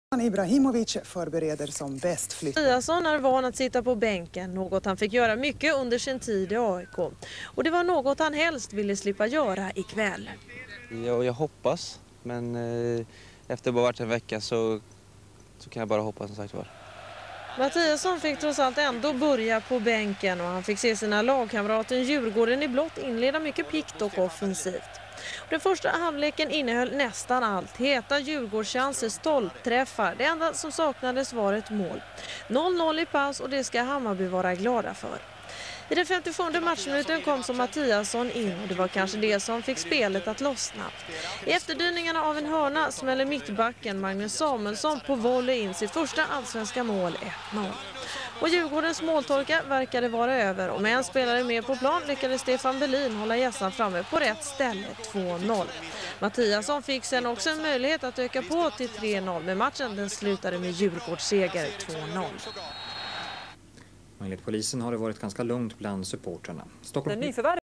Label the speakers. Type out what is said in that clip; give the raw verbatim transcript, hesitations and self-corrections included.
Speaker 1: Ibrahimovic förbereder som bäst flytt.
Speaker 2: Mattiasson är van att sitta på bänken, något han fick göra mycket under sin tid i A I K. Och det var något han helst ville slippa göra ikväll.
Speaker 3: Ja, jag hoppas, men eh, efter bara varit en vecka så, så kan jag bara hoppas som sagt var.
Speaker 2: Mattiasson fick trots allt ändå börja på bänken och han fick se sina lagkamrater Djurgården i blått inleda mycket pikt och offensivt. Den första halvleken innehöll nästan allt. Heta Djurgårdschanser, stolpträffar. Det enda som saknades var ett mål. noll noll i paus och det ska Hammarby vara glada för. I den femtiosjunde matchminuten kom så Mattiasson in och det var kanske det som fick spelet att lossna. I efterdyningarna av en hörna smäller mittbacken Magnus Samuelsson på volley in sitt första allsvenska mål ett noll. Och Djurgårdens måltorka verkade vara över och med en spelare med på plan lyckades Stefan Berlin hålla gässan framme på rätt ställe två noll. Mattiasson fick sen också en möjlighet att öka på till tre noll men matchen den slutade med Djurgårdsseger två noll.
Speaker 4: Enligt polisen har det varit ganska lugnt bland supporterna. Stockholm...